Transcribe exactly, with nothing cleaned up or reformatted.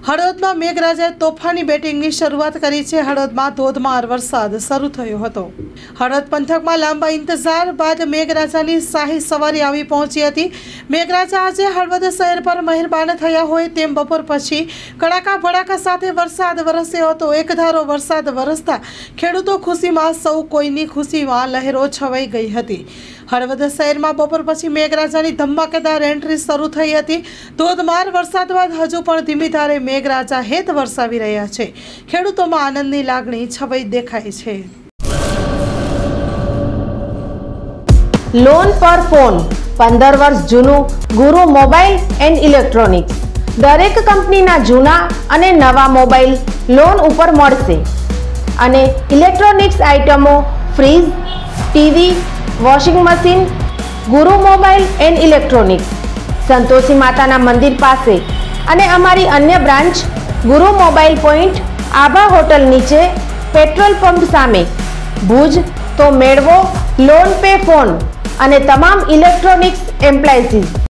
હળવદમાં મેઘરાજાએ તોફાની બેટિંગની શરૂઆત કરી છે। હળવદમાં ધોધમાર વરસાદ શરૂ થયો હતો। હળવદ પંથકમાં લાંબા ઇંતજાર બાદ મેઘરાજાની શાહી સવારી આવી પહોંચી હતી। મેઘરાજા આજે હળવદ શહેર પર મહેરબાન થયા હોય તેમ બપોર પછી કડાકા ભડાકા સાથે વરસાદ વરસ્યો હતો। એકધારો વરસાદ વરસતા ખેડૂતો ખુશીમાં, સૌ કોઈની ખુશીમાં લહેરો છવાઈ ગઈ હતી। હળવદ શહેરમાં બપોર પછી મેઘરાજાની ધમાકેદાર એન્ટ્રી શરૂ થઈ હતી। ધોધમાર વરસાદ બાદ હજુ પણ ધીમી ધારે મેઘરાજા હેત વરસાવી રહ્યા છે। ખેડૂતોમાં આનંદની લાગણી છવાઈ દેખાય છે। લોન પર ફોન પંદર વર્ષ જૂનું ગુરુ મોબાઈલ એન્ડ ઇલેક્ટ્રોનિક્સ દરેક કંપનીના જૂના અને નવા મોબાઈલ લોન ઉપર મળશે અને ઇલેક્ટ્રોનિક્સ આઇટમો fridge, TV, washing machine Guru mobile and electronics Santoshi માતાના મંદિર પાસે અને અમારી અન્ય branch Guru mobile point Abha hotel નીચે પેટ્રોલ પંપ સામે ભુજ। તો મેળવો લોન પે ફોન અને તમામ ઇલેક્ટ્રોનિક્સ એપ્લાયન્સીસ।